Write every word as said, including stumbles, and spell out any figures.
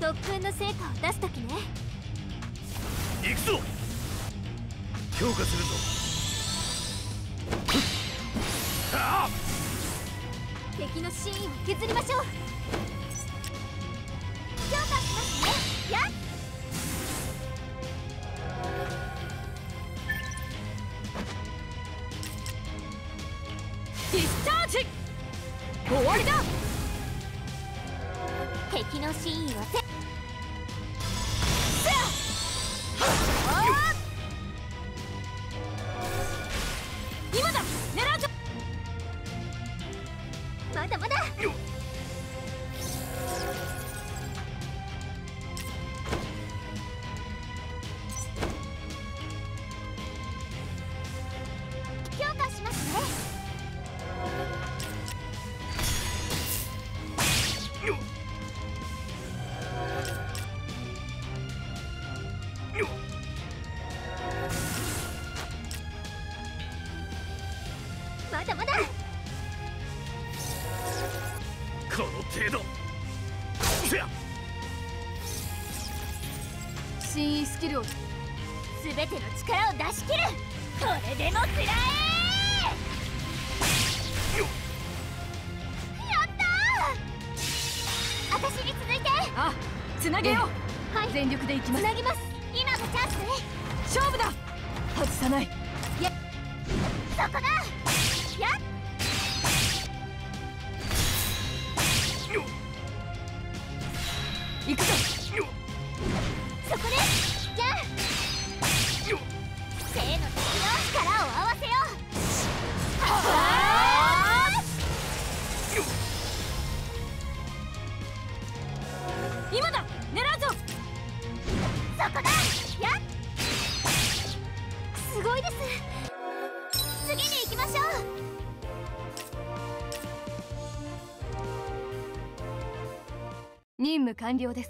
特訓の成果を出すときね。 行くぞ。強化するぞ。ああ、 敵の真意を削りましょう。強化しますね。やっディスチャージ。終わりだ。敵の真意をせ今だ。狙うぞ。まだまだ。強化しますね。まだまだ。 この程度。 新スキルを全ての力を出し切る。これでも食らえ。やったー。私に続いて。 あ、つなげよう。 はい、 全力でいきます。 つなぎます。今がチャンスね。 勝負だ。外さない。 やそこだ。やっ行くぞ。 そこで。じゃあ生の敵の力を合わせよう。はあ、 今だ。狙うぞ。 そこだ。やっすごいです。次に行きましょう。 任務完了です。